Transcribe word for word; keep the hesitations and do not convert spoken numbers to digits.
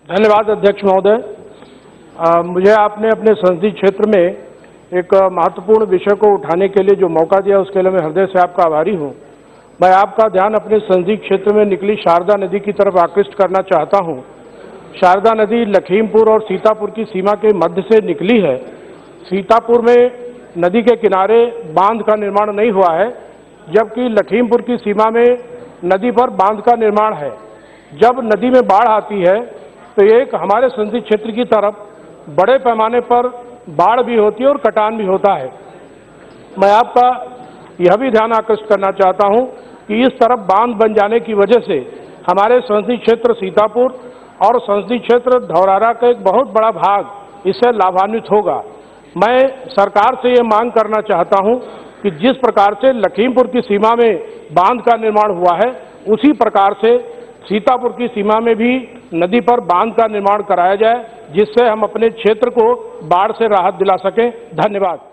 धन्यवाद अध्यक्ष महोदय। मुझे आपने अपने संसदीय क्षेत्र में एक महत्वपूर्ण विषय को उठाने के लिए जो मौका दिया उसके लिए मैं हृदय से आपका आभारी हूं। मैं आपका ध्यान अपने संसदीय क्षेत्र में निकली शारदा नदी की तरफ आकृष्ट करना चाहता हूं। शारदा नदी लखीमपुर और सीतापुर की सीमा के मध्य से निकली है। सीतापुर में नदी के किनारे बांध का निर्माण नहीं हुआ है, जबकि लखीमपुर की सीमा में नदी पर बांध का निर्माण है। जब नदी में बाढ़ आती है तो एक हमारे संसदीय क्षेत्र की तरफ बड़े पैमाने पर बाढ़ भी होती है और कटान भी होता है। मैं आपका यह भी ध्यान आकर्षित करना चाहता हूं कि इस तरफ बांध बन जाने की वजह से हमारे संसदीय क्षेत्र सीतापुर और संसदीय क्षेत्र धौरहरा का एक बहुत बड़ा भाग इससे लाभान्वित होगा। मैं सरकार से ये मांग करना चाहता हूं कि जिस प्रकार से लखीमपुर की सीमा में बांध का निर्माण हुआ है, उसी प्रकार से सीतापुर की सीमा में भी नदी पर बांध का निर्माण कराया जाए, जिससे हम अपने क्षेत्र को बाढ़ से राहत दिला सकें। धन्यवाद।